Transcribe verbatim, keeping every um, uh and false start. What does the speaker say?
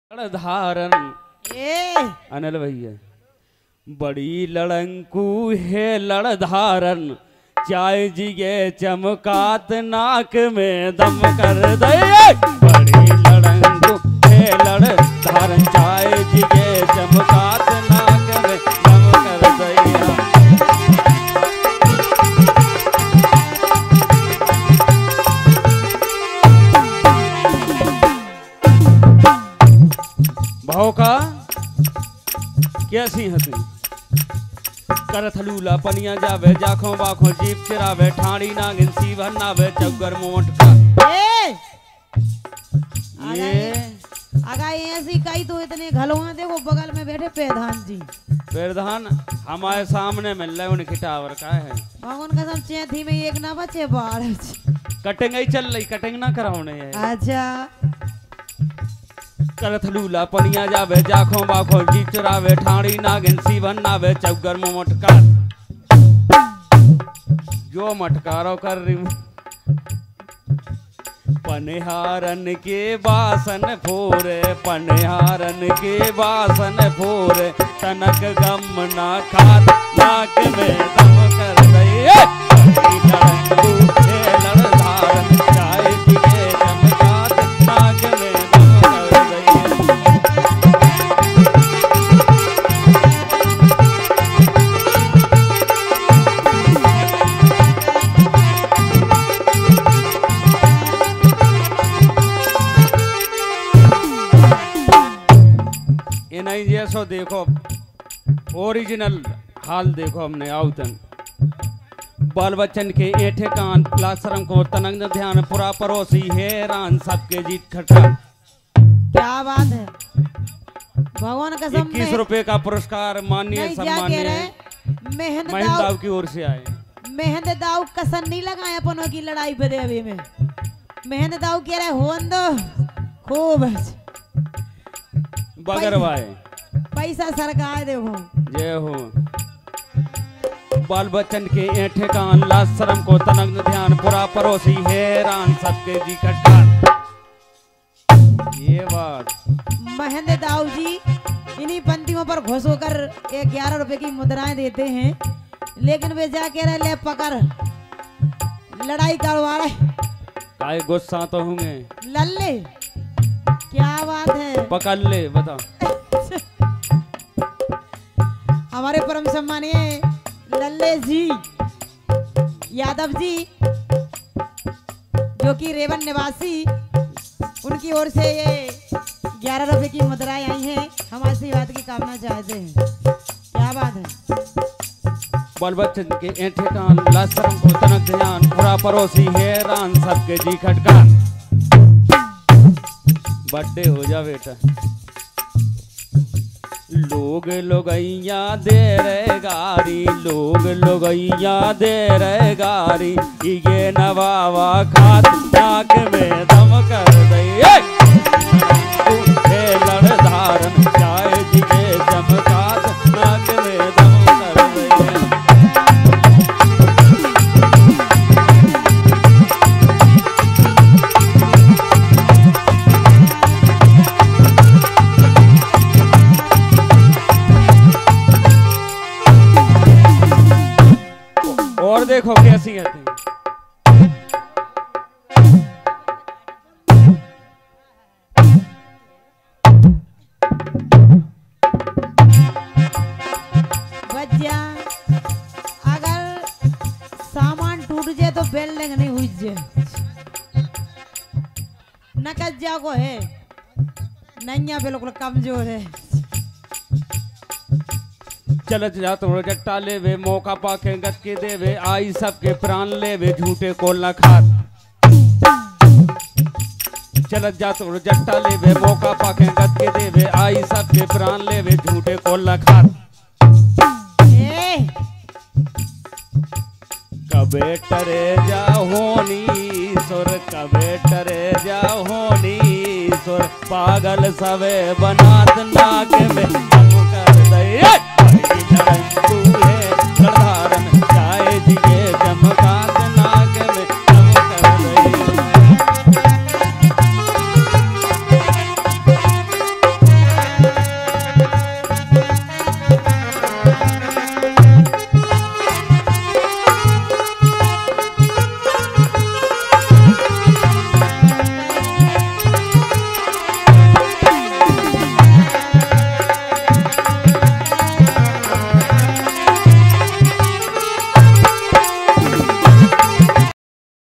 धारन अनिल भैया बड़ी लड़ंकू है लड़ धारन चाय जिगे चमकात नाक में दम कर दे। बड़ी लड़ंकू है लड़ धारन चाय जिगे चमकात नाक में दम कर दे। भाव का कैसी है तू करथलूला पनिया जावे जाखों बाखों जीप चिरावे ठाणी नागिन सीवन नावे चौगर मोट का ए ये आगा ऐसी कई तो इतने घलों देखो बगल में बैठे प्रधान जी। प्रधान हमारे सामने मिल रहे उनकी टावर का है भगवान कसम चैथी में एक ना बचे बाहर कटिंग ही चल रही कटिंग ना कराने अच्छा करथलूला पनिया जावे जाखों बाखों जी चुरावे ठाणी नागिन सीवन नावे चौगर मोटकार जो मटकारो कर रही पनिहारन के बासन फोरे पनिहारन के बासन फोरे तनक गम ना खात नाक में दम कर दे। लड़धारन चाय जिगे चमकात नाक में दम कर दे। नहीं जैसो देखो ओरिजिनल हाल देखो हमने आउतन बाल बच्चन के एठे कान क्लासरम को तनंग ध्यान पूरा परोसी हैरान सबके जीत खटका। क्या बात है भगवान कसम इक्कीस रुपए का पुरस्कार माननीय सम्मानीय मेहंद दाव की ओर से आए। मेहंद दाव कसन नहीं लगाए अपनों की लड़ाई बदेवी में मेहंद दाव कह रहे हो खूब बगरवाए पैसा सरकार देखो जय हो बाल बच्चन के ऐठे कान लाश शर्म को तनग्न ध्यान पूरा परोसी हैरान सबके जी खटका। ये बात महेंद्र दाऊ जी इन्हीं पंक्तियों पर घुस होकर एक ग्यारह रुपए की मुद्राएं देते हैं लेकिन वे जाके रहे ले पकड़ लड़ाई करवा रहे काय गुस्सा तो होंगे लल्ले क्या बात है पकड़ ले बता। हमारे परम सम्मानीय लल्ले जी यादव जी जो कि रेवन निवासी उनकी ओर से ये ग्यारह रुपए की मुद्राएं आई हैं हम ऐसी बात की कामना चाहते हैं। क्या बात है बाल बच्चन के ऐठे कान लाशरम को तनक ध्यान पूरा परोसी हैरान सबके जी खटका। बर्थडे हो जा बेटा लोग लोगैया दे रे गारी लोग लोगैया दे रे गारी ये नवावा खात नाक में दम कर दे। लड़ धारन चाय जिगे चमकात नाक में दम कर दे। और देखो कैसी है बच्चा अगर सामान टूट जाए तो बिल्डिंग नहीं हुई जाए नकद जागो है नैया बिल्कुल कमजोर है। चलत जा तो जट्टा ले वे मौका पाके गत के देवे आई सबके प्राण ले वे झूठे कोल न खात। चलत जा तो जट्टा ले वे मौका पाके गत के देवे आई सबके प्राण ले वे झूठे कोल न खात। कबे टरे जा होनी सुर कबे टरे जा होनी सुर पागल सवे बनात नाक में दम कर दे।